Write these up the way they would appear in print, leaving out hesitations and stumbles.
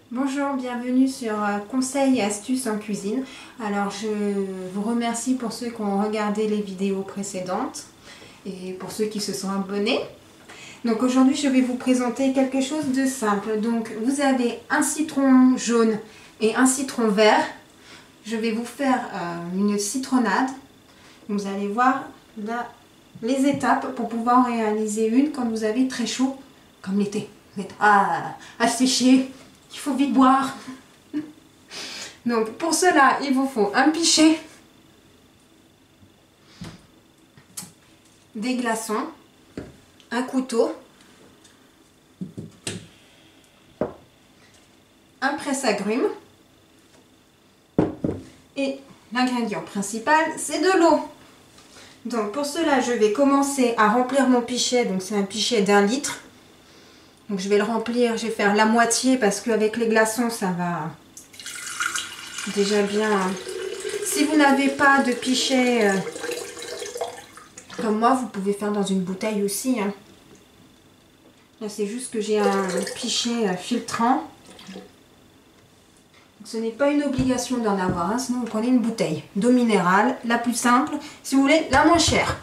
Bonjour, bienvenue sur Conseils et astuces en cuisine. Alors je vous remercie pour ceux qui ont regardé les vidéos précédentes et pour ceux qui se sont abonnés. Donc aujourd'hui je vais vous présenter quelque chose de simple. Donc vous avez un citron jaune et un citron vert. Je vais vous faire une citronnade. Vous allez voir là les étapes pour pouvoir réaliser une quand vous avez très chaud comme l'été. Vous êtes à sécher. Il faut vite boire. Donc pour cela, il vous faut un pichet, des glaçons, un couteau, un presse-agrumes et l'ingrédient principal, c'est de l'eau. Donc pour cela, je vais commencer à remplir mon pichet. Donc c'est un pichet d'1 litre. Donc je vais le remplir, je vais faire la moitié parce qu'avec les glaçons ça va déjà bien. Si vous n'avez pas de pichet comme moi, vous pouvez faire dans une bouteille aussi. Hein. Là c'est juste que j'ai un pichet filtrant. Donc, ce n'est pas une obligation d'en avoir, hein, sinon vous prenez une bouteille d'eau minérale, la plus simple, si vous voulez, la moins chère.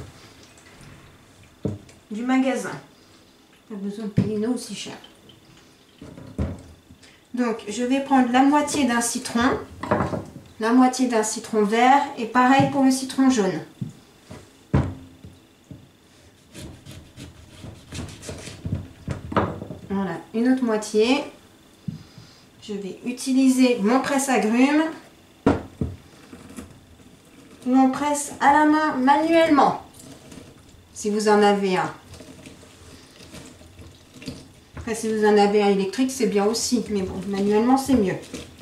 Du magasin. Pas besoin de payer une eau aussi chère. Donc je vais prendre la moitié d'un citron, la moitié d'un citron vert et pareil pour le citron jaune. Voilà, une autre moitié. Je vais utiliser mon presse-agrumes où on presse à la main manuellement si vous en avez un. Après, si vous en avez un électrique, c'est bien aussi. Mais bon, manuellement, c'est mieux.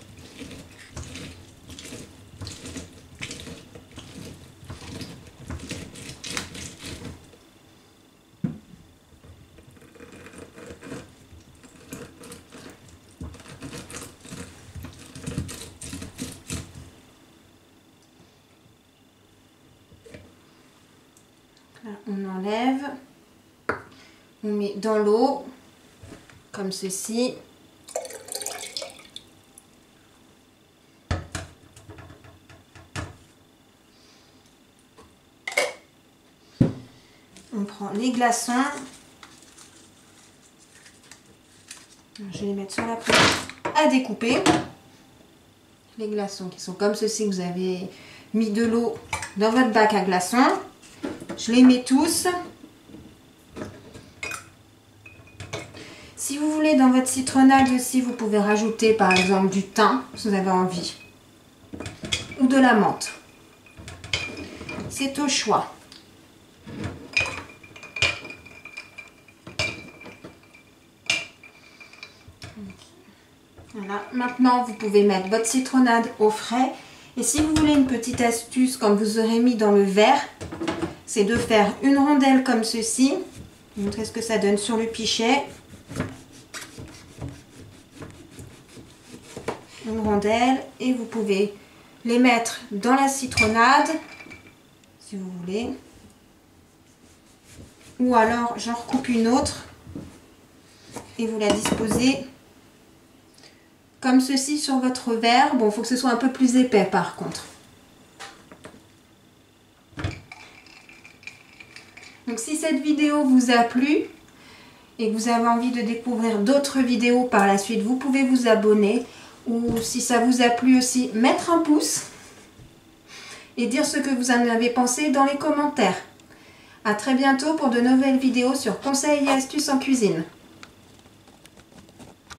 Là, on enlève. On met dans l'eau. Comme ceci. On prend les glaçons. Je vais les mettre sur la plaque à découper. Les glaçons qui sont comme ceci, vous avez mis de l'eau dans votre bac à glaçons. Je les mets tous. Si vous voulez dans votre citronnade aussi, vous pouvez rajouter par exemple du thym, si vous avez envie, ou de la menthe. C'est au choix. Voilà. Maintenant, vous pouvez mettre votre citronnade au frais. Et si vous voulez une petite astuce, comme vous aurez mis dans le verre, c'est de faire une rondelle comme ceci. Je vais vous montrer ce que ça donne sur le pichet. Une rondelle et vous pouvez les mettre dans la citronnade si vous voulez, ou alors j'en recoupe une autre et vous la disposez comme ceci sur votre verre. Bon, il faut que ce soit un peu plus épais par contre. Donc si cette vidéo vous a plu et que vous avez envie de découvrir d'autres vidéos par la suite, vous pouvez vous abonner. Ou si ça vous a plu aussi, mettre un pouce et dire ce que vous en avez pensé dans les commentaires. A très bientôt pour de nouvelles vidéos sur conseils et astuces en cuisine.